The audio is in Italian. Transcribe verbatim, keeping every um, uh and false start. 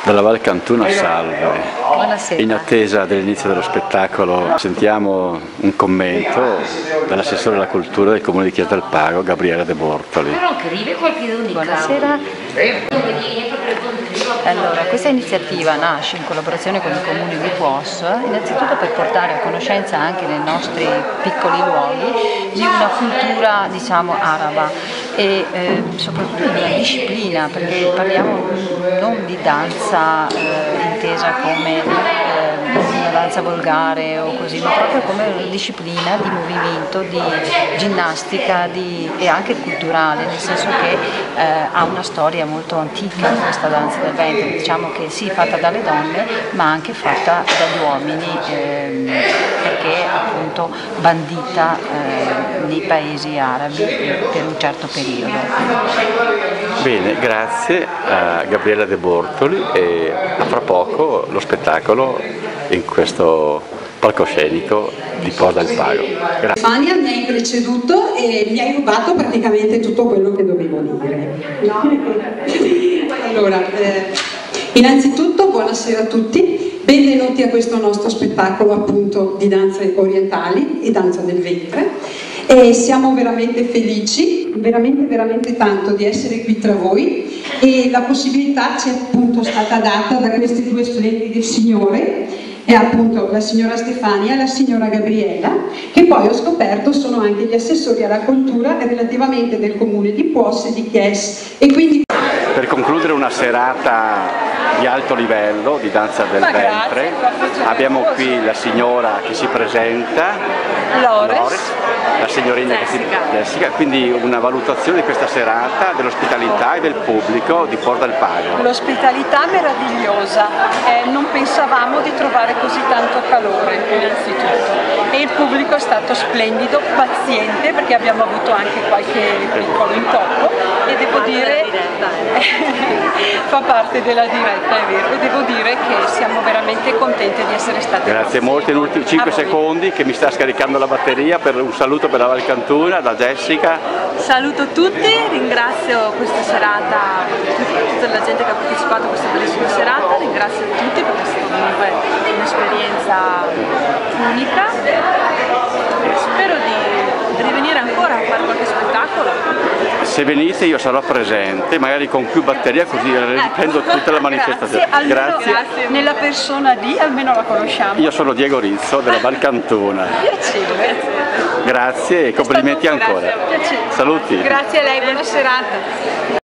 Dalla Val Cantuna, salve. Buonasera. In attesa dell'inizio dello spettacolo sentiamo un commento dall'assessore alla cultura del Comune di Chiesa del Pago, Gabriele De Bortoli. Buonasera. Allora, questa iniziativa nasce in collaborazione con il Comune di Puos, innanzitutto per portare a conoscenza anche nei nostri piccoli luoghi di una cultura, diciamo, araba e eh, soprattutto di una disciplina, perché parliamo non di danza eh, intesa come eh, una danza volgare o così, ma proprio come una disciplina di movimento, di ginnastica di, e anche culturale, nel senso che eh, ha una storia molto antica questa danza del ventre, diciamo che sì, fatta dalle donne ma anche fatta dagli uomini, ehm, perché appunto bandita eh, nei paesi arabi per un certo periodo. Bene, grazie a Gabriele De Bortoli e a fra poco lo spettacolo in questo palcoscenico di Puos del Pago. Grazie. Stefania mi hai preceduto e mi hai rubato praticamente tutto quello che dovevo dire. Allora, eh, innanzitutto buonasera a tutti, benvenuti a questo nostro spettacolo appunto di danze orientali e danza del ventre. E siamo veramente felici, veramente veramente tanto di essere qui tra voi e la possibilità ci è appunto stata data da queste due splendide signore, è appunto la signora Stefania e la signora Gabriella, che poi ho scoperto sono anche gli assessori alla cultura relativamente del comune di Puos e di Chies. E quindi per concludere una serata di alto livello di danza del ventre abbiamo qui la signora che si presenta, Lores, Lores la signorina Jessica. Che si, Jessica, quindi una valutazione di questa serata, dell'ospitalità e del pubblico di Puos del Pago. L'ospitalità meravigliosa, eh, non pensavamo di trovare così tanto calore innanzitutto e il pubblico è stato splendido, paziente perché abbiamo avuto anche qualche piccolo intoppo e devo dire fa parte della diretta, è vero, e devo dire che siamo veramente contenti di essere stati. Grazie molte, in ultimi cinque secondi che mi sta scaricando la batteria, per un saluto per la Val Cantuna da Jessica. Saluto tutti, ringrazio questa serata, tutta la gente che ha partecipato a questa bellissima serata, ringrazio tutti perché è stata comunque un'esperienza unica e spero di rivenire ancora a fare qualche spettacolo. Se venite io sarò presente, magari con più batteria, così riprendo tutta la manifestazione. Grazie, Grazie. Grazie. Nella persona di, almeno la conosciamo. Io sono Diego Rizzo della Val Cantuna. Piacere. Grazie e complimenti ancora. Grazie. Saluti. Grazie a lei, buona serata.